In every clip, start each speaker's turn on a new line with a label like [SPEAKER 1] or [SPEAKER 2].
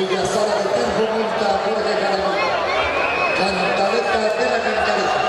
[SPEAKER 1] Villasara de Tenjo multa a Jorge Caramón. Cantaleta de la Cantaleta.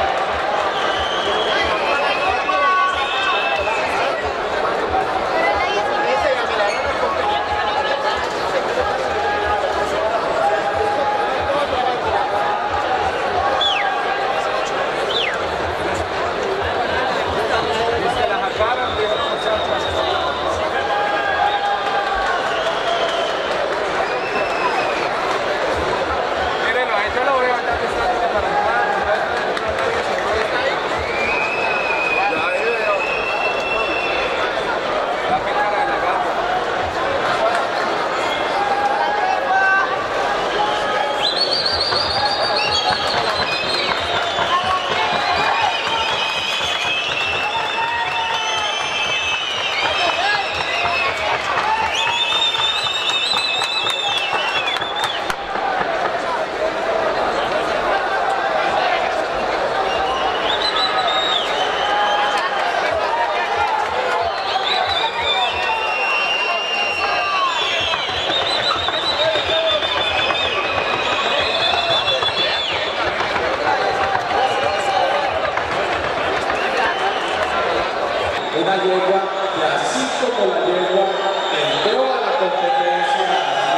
[SPEAKER 2] Una yegua que así como la yegua entró a la competencia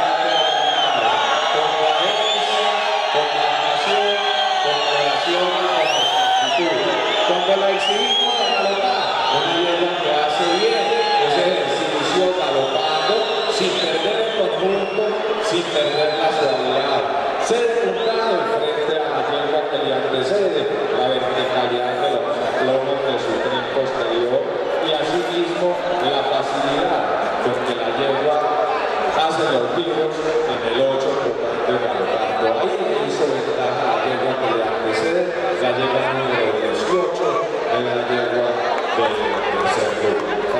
[SPEAKER 2] con coherencia, con pasión, con oración y con actitud. Cuando la exhibimos a galopar, una yegua que hace bien ese ejercicio galopando sin perder el conjunto, sin perder la suavidad. Ser puntado frente a la yegua que le antecede, la verticalidad de los lomos de su tren posterior. Y asimismo la facilidad con que la yegua hace los tiros en el 8 tocando y galopando. Ahí le hizo ventaja a la yegua que le antecede, la yegua número 18 de la yegua de Cerro.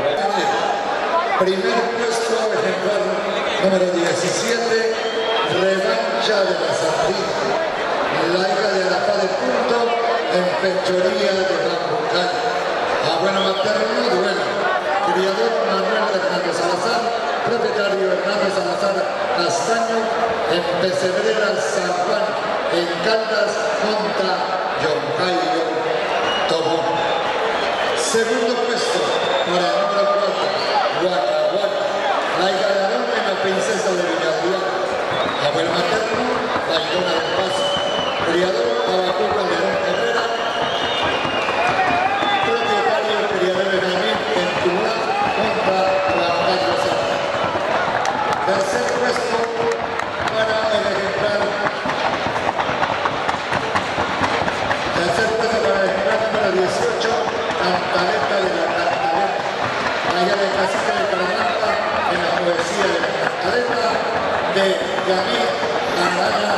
[SPEAKER 1] Primer puesto, ejemplar número 17, Revancha de la Sardina. La hija de Arafá de Punto en Pechoría de Bambucay. Abuelo materno, duelo. Criador Manuel Hernández Salazar. Propietario Hernando Salazar Castaño. En Pesebreras San Juan. En Caldas, Monta, Yoncayo, Tobón. Segundo puesto para el número 4, Waka Waka. La hija de Arón en la princesa de Villadrián. Abuelo materno, Bailona del Paso. Criador Abacu Calderón Herrera. Tercer puesto para el ejemplar. Tercer puesto para el ejemplar número 18, Cantaleta de la Cantaleta. Allá de Casita de Caramanta, en la poesía de la Cantaleta, de Yamil Arana,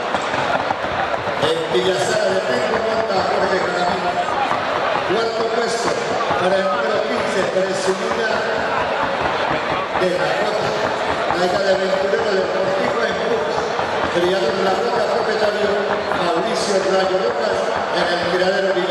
[SPEAKER 1] en Villasara de Tenjo, monta Jorge Caramanta. Cuarto puesto para el número 15, presumida de la Rota. La hija de Aventurero del Cortijo en Brooks. Criador de la Roca, propietario Mauricio Rayo Locas en el criadero Villasara.